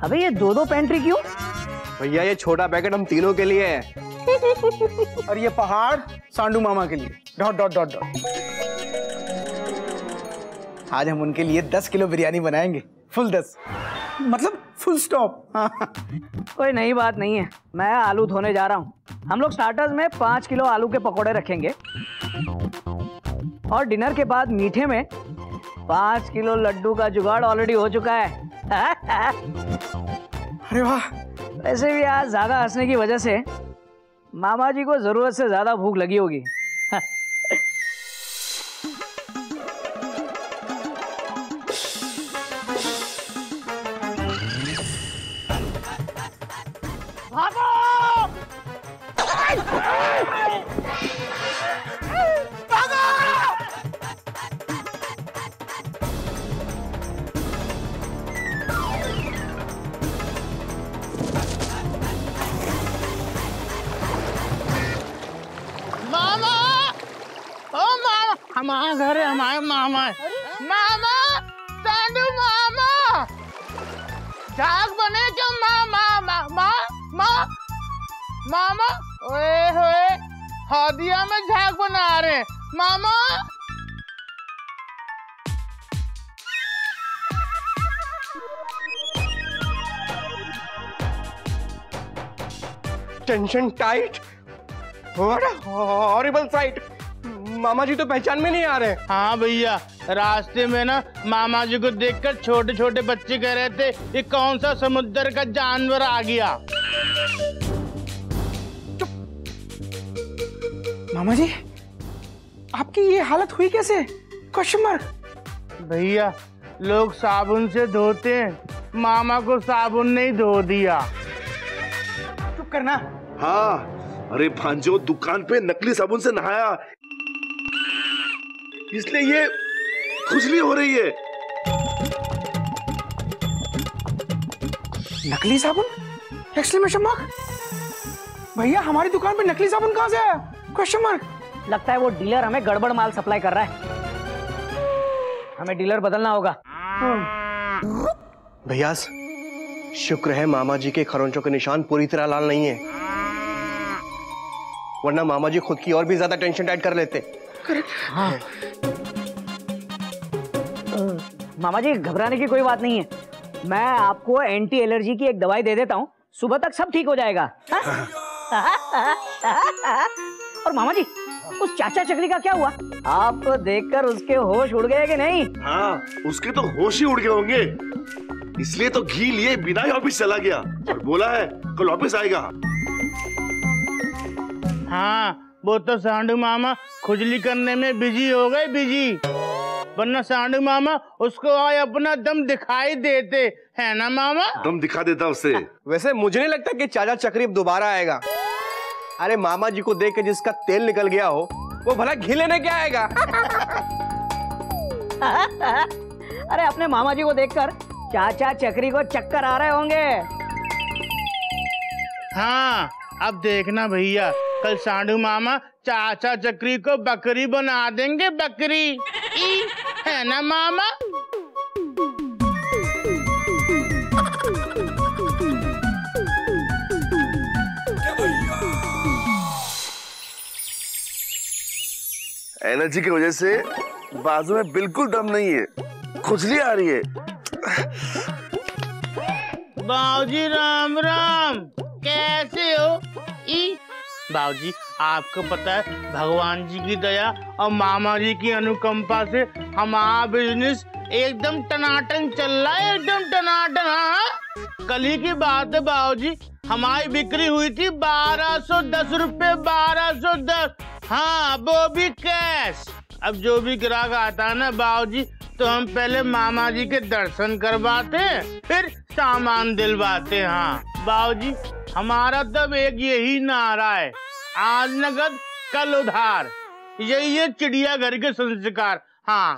अबे ये दो पेंट्री क्यों? भैया ये छोटा पैकेट हम तीनों के लिए है। और ये पहाड़ सांडू मामा के लिए। Dot dot dot dot. आज हम उनके लिए 10 किलो बिरयानी बनाएंगे। फुल 10 मतलब फुल स्टॉप। कोई नई बात नहीं है, मैं आलू धोने जा रहा हूँ। हम लोग स्टार्टर्स में 5 किलो आलू के पकोड़े रखेंगे और डिनर के बाद मीठे में 5 किलो लड्डू का जुगाड़ ऑलरेडी हो चुका है। अरे वाह। वैसे भी आज ज्यादा हंसने की वजह से मामा जी को जरूरत से ज्यादा भूख लगी होगी। हमारा घर है, हमारे मामा है। मामा, सांडू मामा, झाग बने क्या? मामा, ओए होए, हौदिया में झाग बना रहे हैं मामा। Tension tight. What a horrible sight. मामा जी तो पहचान में नहीं आ रहे। हाँ भैया, रास्ते में ना मामा जी को देखकर छोटे छोटे बच्चे कह रहे थे ये कौन सा समुद्र का जानवर आ गया। मामा जी, आपकी ये हालत हुई कैसे? Question mark. भैया, लोग साबुन से धोते हैं, मामा को साबुन नहीं धो दिया। चुप करना। हाँ, अरे भांजो दुकान पे नकली साबुन से नहाया, इसलिए ये खुजली हो रही है। नकली साबुन? Exclamation mark. भैया, हमारी दुकान पे नकली साबुन कहाँ से आया? Question mark. लगता है वो डीलर हमें गड़बड़ माल सप्लाई कर रहा है। हमें डीलर बदलना होगा। भैया शुक्र है मामा जी के खरोंचों के निशान पूरी तरह लाल नहीं है, वरना मामा जी खुद की और भी ज्यादा टेंशन टाइट कर लेते। हाँ। मामा जी, घबराने की कोई बात नहीं है, मैं आपको एंटी एलर्जी की एक दवाई दे देता हूँ, सुबह तक सब ठीक हो जाएगा। और मामा जी, उस चाचा चकरी का क्या हुआ? आप देखकर उसके होश उड़ गए कि नहीं? हाँ, उसके तो होश ही उड़ गए होंगे, इसलिए तो घी लिए बिना ही ऑफिस चला गया और बोला है कल ऑफिस आएगा। हाँ, वो तो सांडू मामा खुजली करने में बिजी हो गए, बिजी, वरना सांडू मामा उसको आज अपना दम दिखाई देते है ना मामा? दम दिखा देता उसे। वैसे मुझे नहीं लगता कि चाचा चक्री अब दोबारा आएगा। अरे मामा जी को देख के जिसका तेल निकल गया हो वो भला घी लेने क्या आएगा? अरे अपने मामा जी को देखकर चाचा चक्री को चक्कर आ रहे होंगे। हाँ, अब देखना भैया, कल सांडू मामा चाचा चक्री को बकरी बना देंगे, बकरी है ना मामा? एनर्जी की वजह से बाजू में बिल्कुल दम नहीं है, खुजली आ रही है। बाबूजी राम राम, कैसे हो? बाबूजी, आपको पता है भगवान जी की दया और मामा जी की अनुकंपा से हमारा बिजनेस एकदम टनाटन चल रहा है, एकदम टनाटन। हाँ, कल ही की बात है बाबूजी, हमारी बिक्री हुई थी 1210 रुपए, 1210। हाँ, वो भी कैश। अब जो भी ग्राहक आता है ना बाबूजी, तो हम पहले मामा जी के दर्शन करवाते हैं, फिर सामान दिलवाते हैं। हाँ बाबूजी, हमारा तब एक यही नारा है, आज नगद कल उधार, यही है चिड़िया घर के संस्कार। हाँ,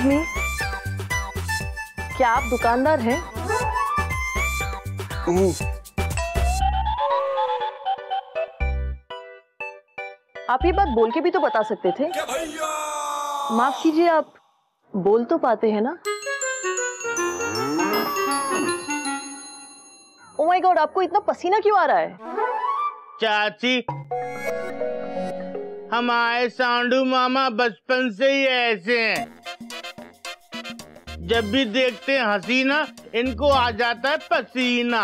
एक्सक्यूज मी, क्या आप दुकानदार हैं? आप ये बात बोल के भी तो बता सकते थे। माफ कीजिए, आप बोल तो पाते हैं ना? ओह माय गॉड, आपको इतना पसीना क्यों आ रहा है? चाची, हमारे सांडू मामा बचपन से ही ऐसे हैं। जब भी देखते हैं हसीना, इनको आ जाता है पसीना।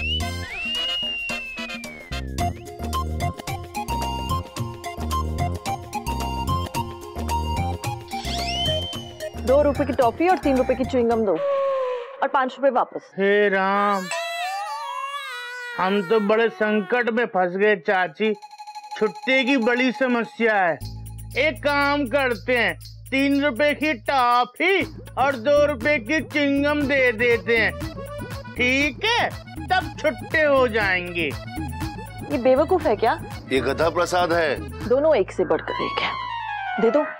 ₹2 की टॉफी और ₹3 की च्युइंगम दो और ₹5 वापस। हे राम, हम तो बड़े संकट में फंस गए चाची। छुट्टी की बड़ी समस्या है। एक काम करते हैं, ₹3 की टॉफी और ₹2 की च्युइंगम दे देते हैं, ठीक है? तब छुट्टे हो जाएंगे। ये बेवकूफ है क्या? ये गधा प्रसाद है। दोनों एक से बढ़कर एक है। दे दो।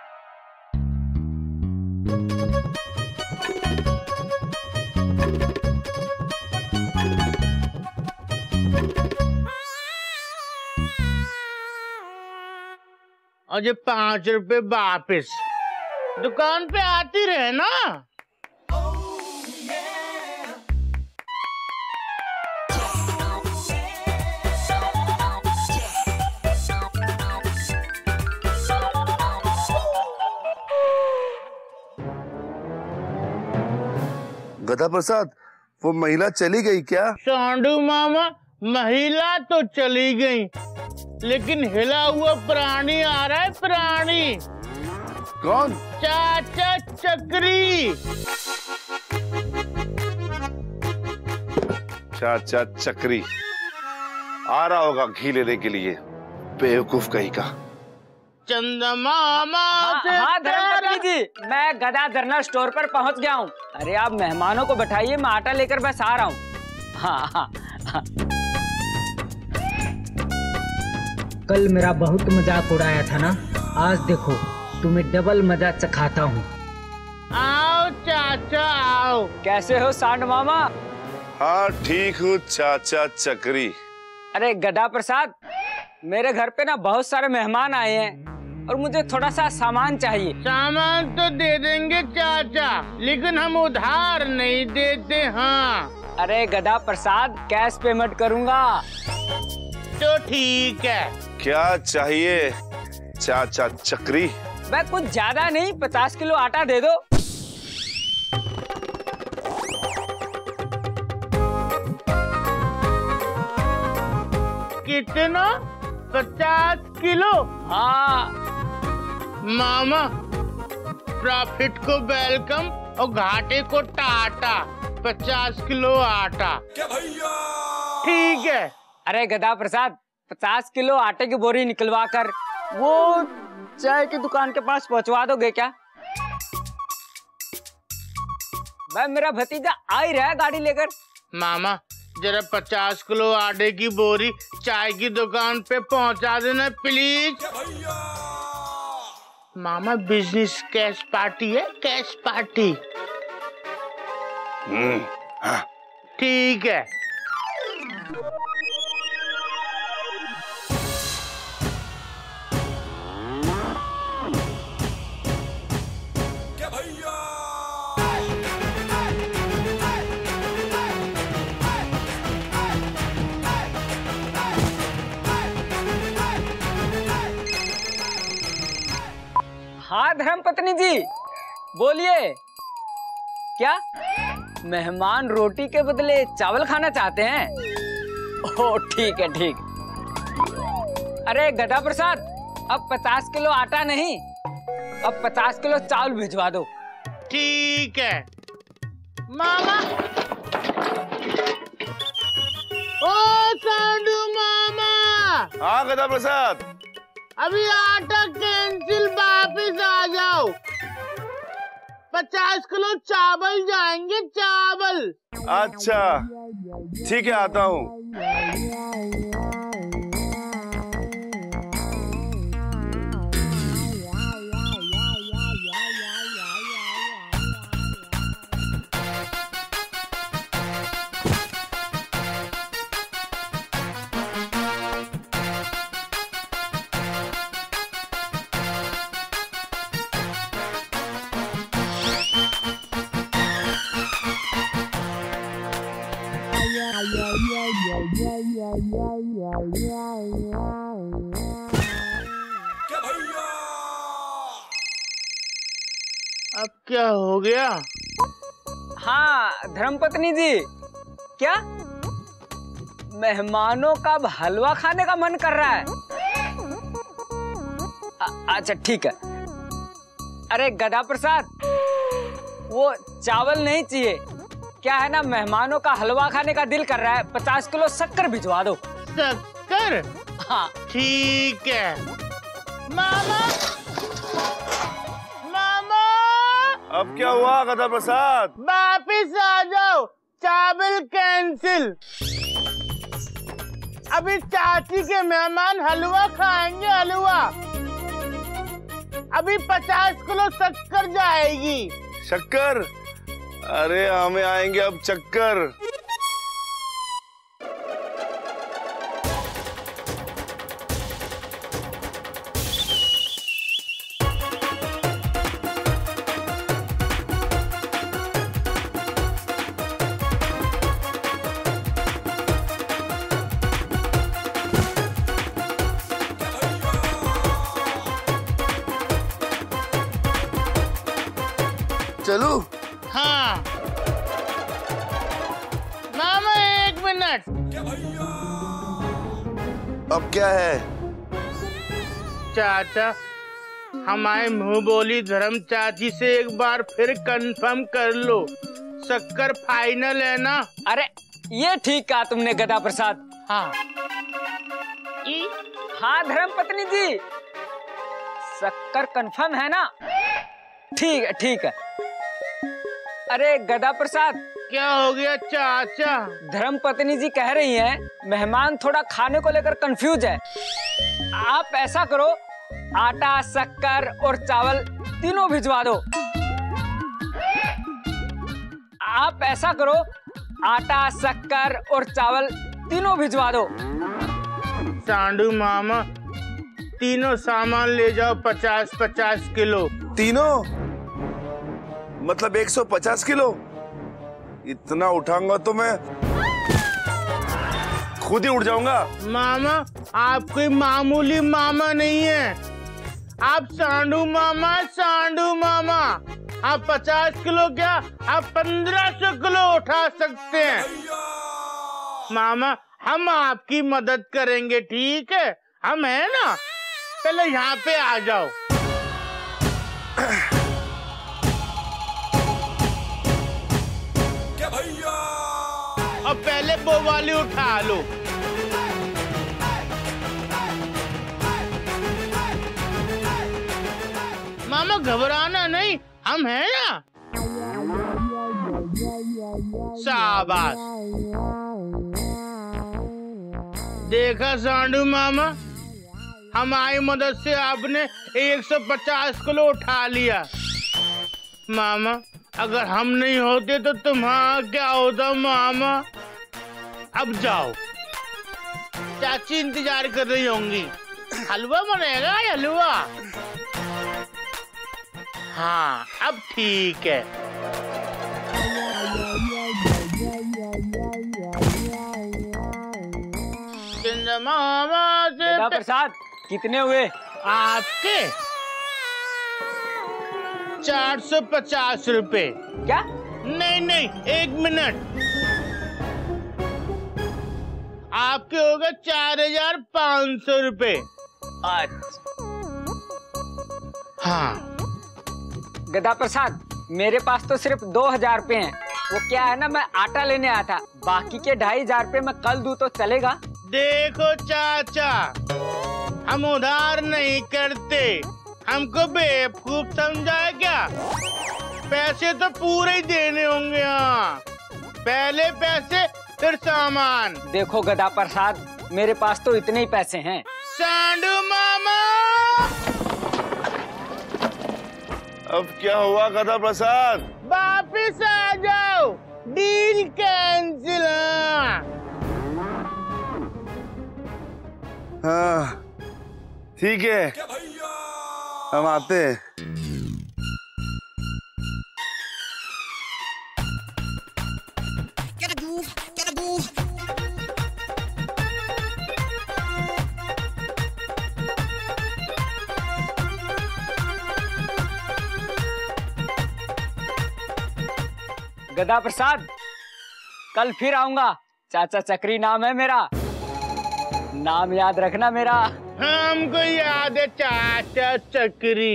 और ये ₹5 वापिस। दुकान पे आती रहे ना। गधा प्रसाद, वो महिला चली गई क्या? सांडू मामा, महिला तो चली गई, लेकिन हिला हुआ प्राणी आ रहा है। प्राणी कौन? चाचा चक्री। चाचा चक्री आ रहा होगा घी लेने के लिए। बेवकूफ कहीं का। चंदमामा से हाँ धर्मपत्नी जी, मैं गदा जनरल स्टोर पर पहुंच गया हूँ। अरे आप मेहमानों को बैठाइए, मैं आटा लेकर बस आ रहा हूँ। हाँ। कल मेरा बहुत मजाक उड़ाया था ना, आज देखो तुम्हें डबल मजा चखाता हूँ। आओ चाचा आओ। कैसे हो सांड मामा? हाँ ठीक हूँ चाचा चक्री। अरे गदा प्रसाद, मेरे घर पे ना बहुत सारे मेहमान आए हैं और मुझे थोड़ा सा सामान चाहिए। सामान तो दे देंगे चाचा, लेकिन हम उधार नहीं देते। हाँ। अरे गदा प्रसाद, कैश पेमेंट करूँगा। तो ठीक है। क्या चाहिए चाचा चक्री? मैं कुछ ज्यादा नहीं, 50 किलो आटा दे दो। कितना? 50 किलो? हाँ। मामा, प्रॉफिट को वेलकम और घाटे को टाटा। 50 किलो आटा। क्या भैया? ठीक है। अरे गदा प्रसाद, 50 किलो आटे की बोरी निकलवा कर वो चाय की दुकान के पास पहुंचवा दोगे क्या? भाई मेरा भतीजा आ ही रहा है गाड़ी लेकर। मामा, जरा 50 किलो आटे की बोरी चाय की दुकान पे पहुंचा देना प्लीज। मामा, बिजनेस कैश पार्टी है, कैश पार्टी। हाँ। ठीक है। हाँ धर्मपत्नी जी, बोलिए। क्या मेहमान रोटी के बदले चावल खाना चाहते हैं? ओह ठीक है, ठीक। अरे गदा प्रसाद, अब 50 किलो आटा नहीं, अब 50 किलो चावल भिजवा दो। ठीक है। मामा, ओ सांडू मामा। हाँ गदा प्रसाद, अभी आटा कैंसिल, वापिस आ जाओ। 50 किलो चावल जाएंगे, चावल। अच्छा ठीक है, आता हूँ। अब क्या हो गया? हाँ धर्मपत्नी जी, क्या मेहमानों का अब हलवा खाने का मन कर रहा है? अच्छा ठीक है। अरे गदा प्रसाद, वो चावल नहीं चाहिए, क्या है ना, मेहमानों का हलवा खाने का दिल कर रहा है, 50 किलो शक्कर भिजवा दो। शक्कर? हाँ ठीक है। मामा, मामा, अब क्या हुआ गदा प्रसाद? वापिस आ जाओ, चावल कैंसिल। अभी चाची के मेहमान हलवा खाएंगे, हलवा। अभी 50 किलो शक्कर जाएगी। शक्कर? अरे हमें आएंगे अब चक्कर। चलू? हाँ मामा, 1 मिनट। अब क्या है? चाचा, हमारे मुंह बोली धर्म चाची से एक बार फिर कंफर्म कर लो, शक्कर फाइनल है ना? अरे ये ठीक कहा तुमने गदा प्रसाद। हाँ। हाँ धर्मपत्नी जी, शक्कर कंफर्म है ना? ठीक है ठीक है। अरे गदा प्रसाद, क्या हो गया चाचा? धर्मपत्नी जी कह रही हैं मेहमान थोड़ा खाने को लेकर कंफ्यूज है। आप ऐसा करो, आटा, शक्कर और चावल तीनों भिजवा दो। आप ऐसा करो, आटा, शक्कर और चावल तीनों भिजवा दो। सांडू मामा, तीनों सामान ले जाओ, 50-50 किलो। तीनों? मतलब 150 किलो? इतना उठाऊंगा तो मैं खुद ही उठ जाऊंगा। मामा, आप कोई मामूली मामा नहीं है, आप सांडू मामा, सांडू मामा। आप 50 किलो क्या, आप 1500 किलो उठा सकते हैं। मामा, हम आपकी मदद करेंगे, ठीक है? हम है ना, पहले यहाँ पे आ जाओ। और पहले वो वाली उठा लो। मामा घबराना नहीं, हम हैं ना। शाबाश। देखा सांडू मामा, हमारी मदद से आपने 150 किलो उठा लिया। मामा, अगर हम नहीं होते तो तुम्हारा क्या होता मामा? अब जाओ, चाची इंतजार कर रही होंगी। हलवा बनेगा, हलवा। हाँ अब ठीक है। गदा प्रसाद, कितने हुए आपके? 450 रुपए। क्या? नहीं, 1 मिनट। आपके होगा 4500 रुपए। अच्छा। हाँ गदा प्रसाद, मेरे पास तो सिर्फ 2000 रुपए हैं। वो क्या है ना, मैं आटा लेने आया था, बाकी के 2500 रुपए मैं कल दूं तो चलेगा? देखो चाचा, हम उधार नहीं करते, हमको बेवकूफ समझा है क्या? पैसे तो पूरे ही देने होंगे। हाँ, पहले पैसे फिर सामान। देखो गदा प्रसाद, मेरे पास तो इतने ही पैसे हैं। सांडू मामा, अब क्या हुआ गदा प्रसाद? वापिस आ जाओ, डील कैंसिल। हाँ ठीक है, हम आते हैं। गदा प्रसाद, कल फिर आऊंगा। चाचा चक्री नाम है मेरा, नाम याद रखना मेरा। हमको याद है चाचा चक्री।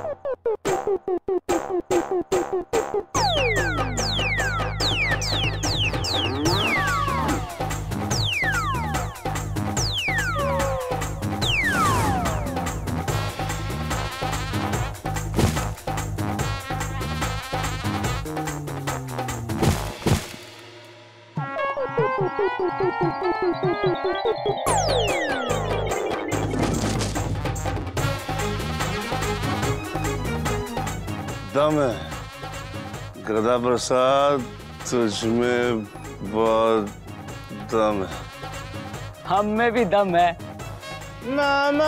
दम है गदा प्रसाद, तुझमें बहुत दम है। हम में भी दम है। मामा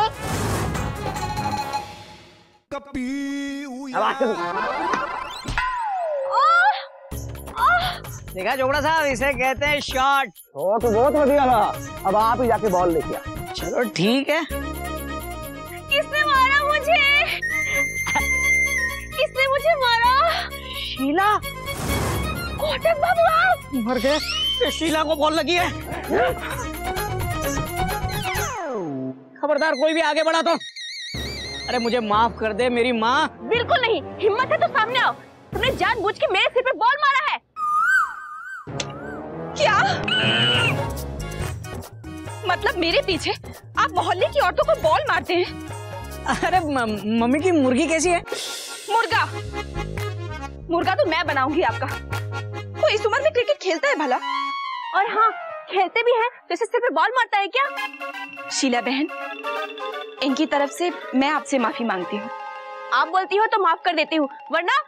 देखा जोगड़ा साहब, इसे कहते हैं शॉट। तो बहुत बढ़िया था। अब आप ही जाके बॉल लेके आ। चलो ठीक है। किसने मारा मुझे? किसने मुझे मारा? शीला। घोटक बाबू आप मर गए। शीला को बॉल लगी है। खबरदार कोई भी आगे बढ़ा तो। अरे मुझे माफ कर दे मेरी माँ। बिल्कुल नहीं, हिम्मत है तो सामने आओ। तुमने जानबूझ के मेरे सिर पे बॉल मारा है। क्या मतलब मेरे पीछे आप मोहल्ले की औरतों को बॉल मारते हैं? अरे मम्मी की मुर्गी कैसी है? मुर्गा मुर्गा तो मैं बनाऊंगी आपका। कोई इस उम्र में क्रिकेट खेलता है भला? और हाँ, खेलते भी हैं तो इसे सिर पे बॉल मारता है क्या? शीला बहन, इनकी तरफ से मैं आपसे माफी मांगती हूँ। आप बोलती हो तो माफ कर देती हूँ, वरना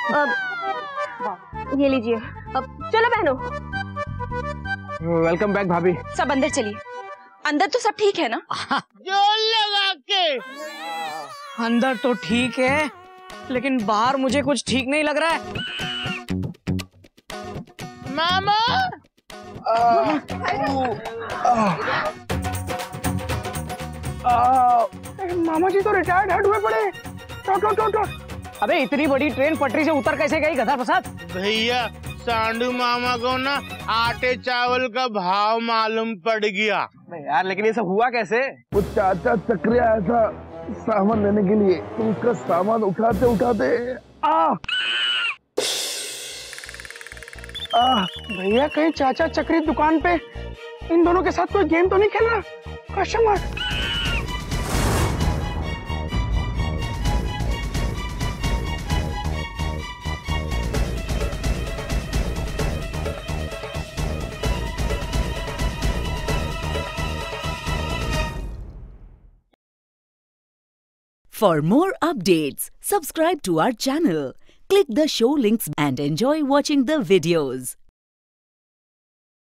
ये लीजिए। अब चलो बहनों। वेलकम बैक भाभी। सब अंदर चलिए। अंदर तो सब ठीक है ना? जोर लगा के। अंदर तो ठीक है, लेकिन बाहर मुझे कुछ ठीक नहीं लग रहा है। मामा मामा जी तो रिटायर्ड हेड हुए पड़े। टो। अबे इतनी बड़ी ट्रेन पटरी से उतर कैसे गई गधा प्रसाद? भैया, सांडू मामा को ना आटे चावल का भाव मालूम पड़ गया। यार लेकिन ये सब हुआ कैसे? वो चाचा चक्रिया ऐसा सामान लेने के लिए उसका सामान उठाते उठाते भैया कहीं चाचा चक्री दुकान पे इन दोनों के साथ कोई गेम तो नहीं खेल रहा? Question mark. For more updates, subscribe to our channel, click the show links and enjoy watching the videos.